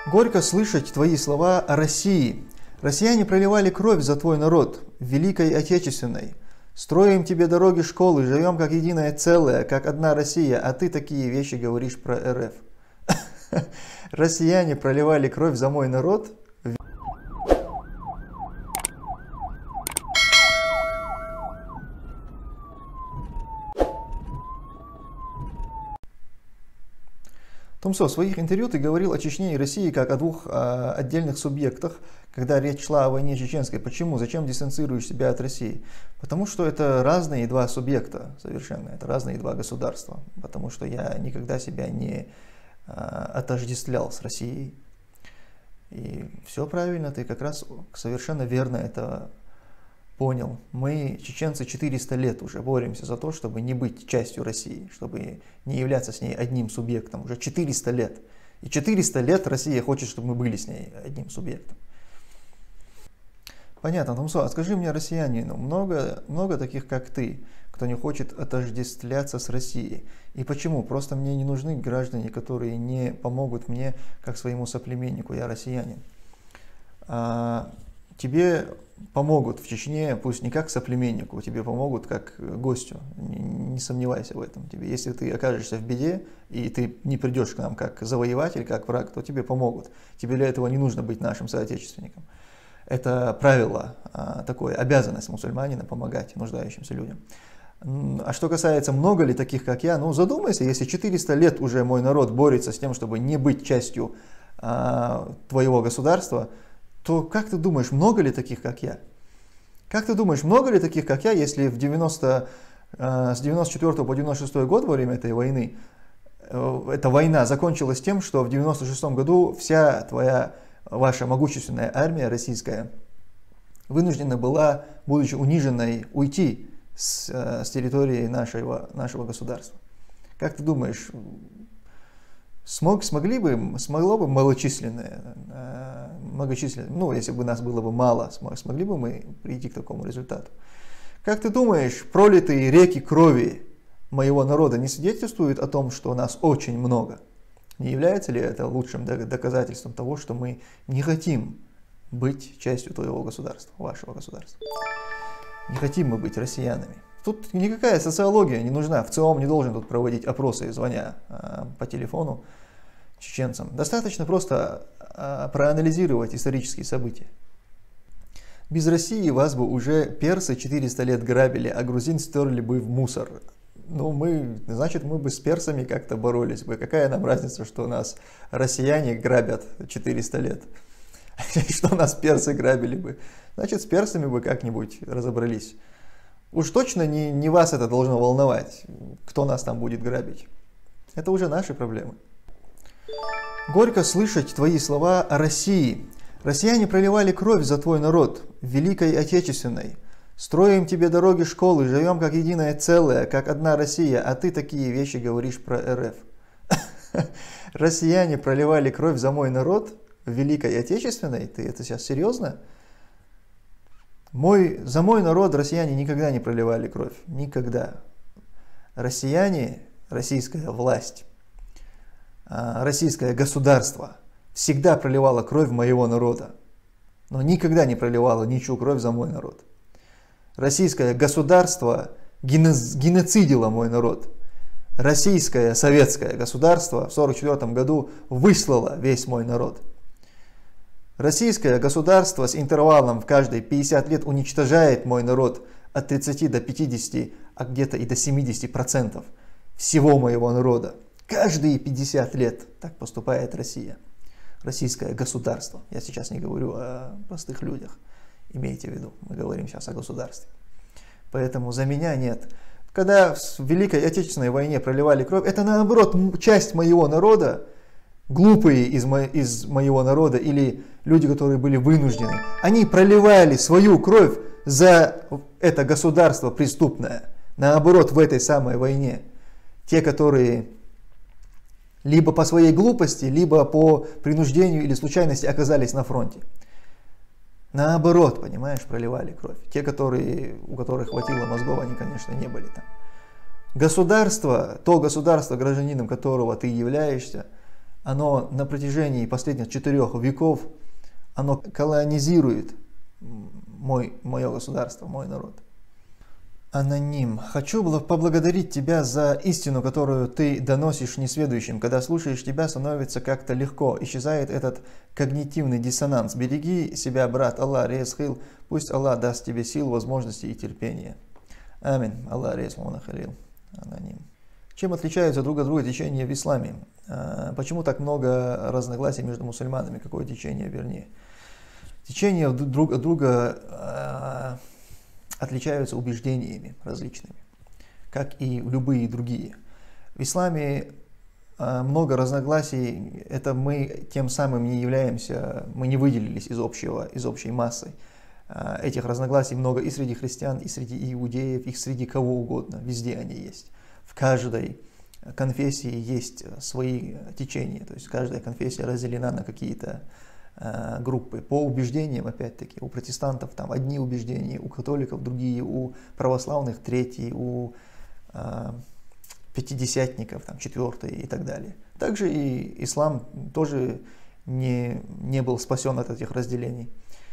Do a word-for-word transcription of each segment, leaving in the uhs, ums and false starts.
Горько слышать твои слова о России. Россияне проливали кровь за твой народ, в Великой Отечественной. Строим тебе дороги, школы, живем как единое целое, как одна Россия, а ты такие вещи говоришь про эр эф. Россияне проливали кровь за мой народ. Тумсо, в своих интервью ты говорил о Чечне и России как о двух э, отдельных субъектах, когда речь шла о войне чеченской. Почему? Зачем дистанцируешь себя от России? Потому что это разные два субъекта совершенно, это разные два государства. Потому что я никогда себя не э, отождествлял с Россией. И все правильно, ты как раз совершенно верно это понял. Мы, чеченцы, четыреста лет уже боремся за то, чтобы не быть частью России, чтобы не являться с ней одним субъектом. Уже четыреста лет. И четыреста лет Россия хочет, чтобы мы были с ней одним субъектом. Понятно, Тумсо, а скажи мне, россиянину, много, много таких, как ты, кто не хочет отождествляться с Россией. И почему? Просто мне не нужны граждане, которые не помогут мне, как своему соплеменнику, я россиянин. А, тебе помогут в Чечне, пусть не как соплеменнику, тебе помогут как гостю, не, не сомневайся в этом. Тебе, если ты окажешься в беде, и ты не придешь к нам как завоеватель, как враг, то тебе помогут. Тебе для этого не нужно быть нашим соотечественником. Это правило, такое, обязанность мусульманина помогать нуждающимся людям. А что касается, много ли таких, как я, ну задумайся, если четыреста лет уже мой народ борется с тем, чтобы не быть частью а, твоего государства, то как ты думаешь, много ли таких, как я? Как ты думаешь, много ли таких, как я, если в девяносто, с девяносто четвёртого по девяносто шестой год, во время этой войны, эта война закончилась тем, что в девяносто шестом году вся твоя, ваша могущественная армия российская вынуждена была, будучи униженной, уйти с, с территории нашего, нашего государства. Как ты думаешь, Смог, смогли бы, смогло бы малочисленное, многочисленное, ну, если бы нас было бы мало, смогли бы мы прийти к такому результату? Как ты думаешь, пролитые реки крови моего народа не свидетельствуют о том, что нас очень много? Не является ли это лучшим доказательством того, что мы не хотим быть частью твоего государства, вашего государства? Не хотим мы быть россиянами. Тут никакая социология не нужна. ВЦИОМ не должен тут проводить опросы, звоня а, по телефону чеченцам. Достаточно просто а, проанализировать исторические события. Без России вас бы уже персы четыреста лет грабили, а грузин стерли бы в мусор. Ну, мы, значит, мы бы с персами как-то боролись бы. Какая нам разница, что нас россияне грабят четыреста лет? Что нас персы грабили бы? Значит, с персами бы как-нибудь разобрались. Уж точно не, не вас это должно волновать, кто нас там будет грабить. Это уже наши проблемы. Горько слышать твои слова о России. Россияне проливали кровь за твой народ, в Великой Отечественной. Строим тебе дороги, школы, живем как единое целое, как одна Россия, а ты такие вещи говоришь про эр эф. Россияне проливали кровь за мой народ, в Великой Отечественной? Ты это сейчас серьезно? Мой, за мой народ россияне никогда не проливали кровь. Никогда. Россияне, российская власть, российское государство всегда проливало кровь моего народа. Но никогда не проливало ничью кровь за мой народ. Российское государство геноцидило мой народ. Российское советское государство в сорок четвёртом году выслало весь мой народ. Российское государство с интервалом в каждые пятьдесят лет уничтожает мой народ от тридцати до пятидесяти, а где-то и до семидесяти процентов всего моего народа. Каждые пятьдесят лет так поступает Россия. Российское государство. Я сейчас не говорю о простых людях. Имейте в виду, мы говорим сейчас о государстве. Поэтому за меня нет. Когда в Великой Отечественной войне проливали кровь, это наоборот часть моего народа, глупые из, мо из моего народа или люди, которые были вынуждены, они проливали свою кровь за это государство преступное. Наоборот, в этой самой войне. Те, которые либо по своей глупости, либо по принуждению или случайности оказались на фронте. Наоборот, понимаешь, проливали кровь. Те, которые, у которых хватило мозгов, они, конечно, не были там. Государство, то государство, гражданином которого ты являешься, оно на протяжении последних четырех веков, оно колонизирует мой, мое государство, мой народ. Аноним. Хочу поблагодарить тебя за истину, которую ты доносишь несведущим. Когда слушаешь тебя, становится как-то легко. Исчезает этот когнитивный диссонанс. Береги себя, брат. Аллах резхил. Пусть Аллах даст тебе сил, возможности и терпения. Амин. Аллах резхил. Аноним. Чем отличаются друг от друга течения в исламе? Почему так много разногласий между мусульманами? Какое течение, вернее? Течения друг от друга отличаются убеждениями различными, как и любые другие. В исламе много разногласий, это мы тем самым не являемся, мы не выделились из, общего, из общей массы. Этих разногласий много и среди христиан, и среди иудеев, и среди кого угодно, везде они есть. В каждой конфессии есть свои течения, то есть каждая конфессия разделена на какие-то группы. По убеждениям, опять-таки, у протестантов там одни убеждения, у католиков другие, у православных третьи, у э, пятидесятников там четвертые и так далее. Также и ислам тоже не, не был спасен от этих разделений.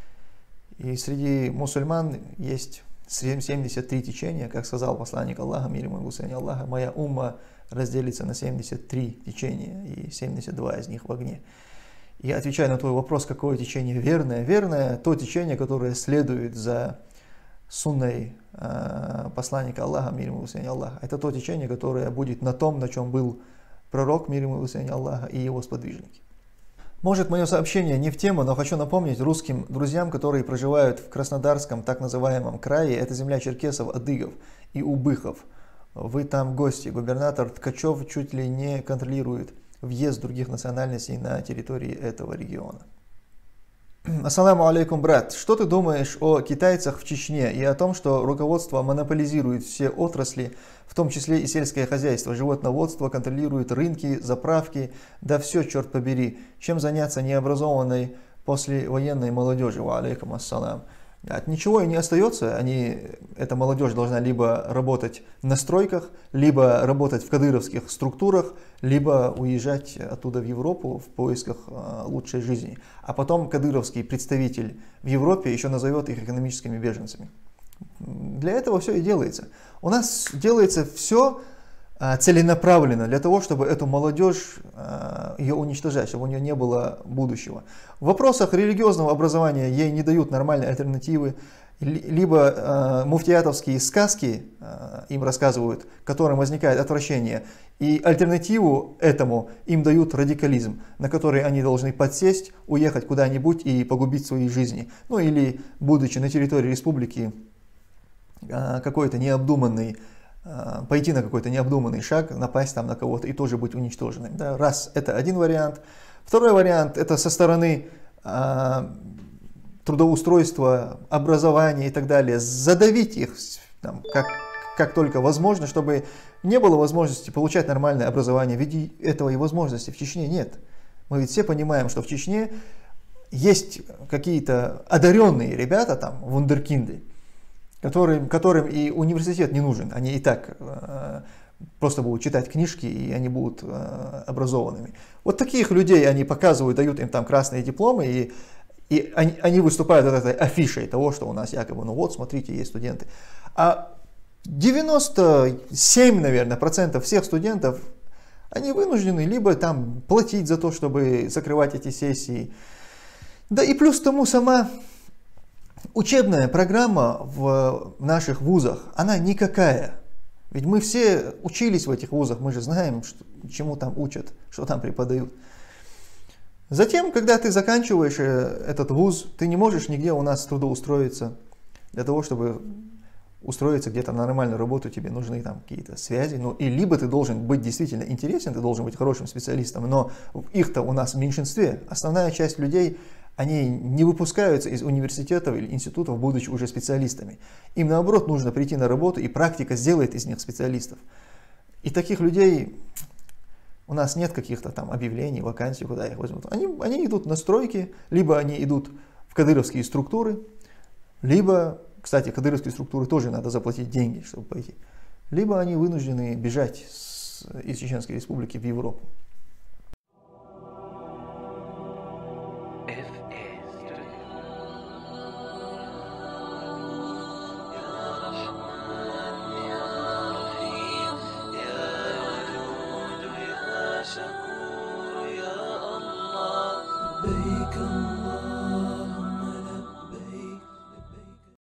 И среди мусульман есть семьдесят три течения, как сказал посланник Аллаха, мир ему и благословение Аллаха, моя умма разделится на семьдесят три течения, и семьдесят два из них в огне. И отвечая на твой вопрос, какое течение верное, верное то течение, которое следует за сунной э, посланника Аллаха, мир ему и благословение Аллаха. Это то течение, которое будет на том, на чем был пророк, мир ему и благословение Аллаха, и его сподвижники. Может, мое сообщение не в тему, но хочу напомнить русским друзьям, которые проживают в Краснодарском так называемом крае, это земля черкесов, адыгов и убыхов. Вы там гости, губернатор Ткачев чуть ли не контролирует въезд других национальностей на территории этого региона. Ассаламу алейкум, брат. Что ты думаешь о китайцах в Чечне и о том, что руководство монополизирует все отрасли, в том числе и сельское хозяйство, животноводство, контролирует рынки, заправки, да все, черт побери, чем заняться необразованной послевоенной молодежи? Ва алейкум ассалам. От ничего и не остается, они, эта молодежь должна либо работать на стройках, либо работать в кадыровских структурах, либо уезжать оттуда в Европу в поисках э, лучшей жизни. А потом кадыровский представитель в Европе еще назовет их экономическими беженцами. Для этого все и делается. У нас делается все э, целенаправленно для того, чтобы эту молодежь, э, ее уничтожать, чтобы у нее не было будущего. В вопросах религиозного образования ей не дают нормальной альтернативы. Либо э, муфтиятовские сказки э, им рассказывают, которым возникает отвращение, и альтернативу этому им дают радикализм, на который они должны подсесть, уехать куда-нибудь и погубить свои жизни. Ну или, будучи на территории республики, э, какой-то необдуманный, э, пойти на какой-то необдуманный шаг, напасть там на кого-то и тоже быть уничтоженным. Да? Раз, это один вариант. Второй вариант, это со стороны э, трудоустройства, образования и так далее, задавить их там, как, как только возможно, чтобы не было возможности получать нормальное образование. Ведь этого и возможности в Чечне нет. Мы ведь все понимаем, что в Чечне есть какие-то одаренные ребята, там, вундеркинды, которым, которым и университет не нужен. Они и так э, просто будут читать книжки, и они будут э, образованными. Вот таких людей они показывают, дают им там красные дипломы, и И они, они выступают вот этой афишей того, что у нас якобы, ну вот, смотрите, есть студенты. А девяносто семь, наверное, процентов всех студентов, они вынуждены либо там платить за то, чтобы закрывать эти сессии. Да и плюс к тому сама учебная программа в наших вузах, она никакая. Ведь мы все учились в этих вузах, мы же знаем, что, чему там учат, что там преподают. Затем, когда ты заканчиваешь этот вуз, ты не можешь нигде у нас трудоустроиться. Для того, чтобы устроиться где-то на нормальную работу, тебе нужны там какие-то связи. Ну, и либо ты должен быть действительно интересен, ты должен быть хорошим специалистом, но их-то у нас в меньшинстве. Основная часть людей, они не выпускаются из университетов или институтов, будучи уже специалистами. Им, наоборот, нужно прийти на работу, и практика сделает из них специалистов. И таких людей... У нас нет каких-то там объявлений, вакансий, куда их возьмут. Они, они идут на стройки, либо они идут в кадыровские структуры, либо, кстати, кадыровские структуры тоже надо заплатить деньги, чтобы пойти. Либо они вынуждены бежать с, из Чеченской Республики в Европу. эф эм.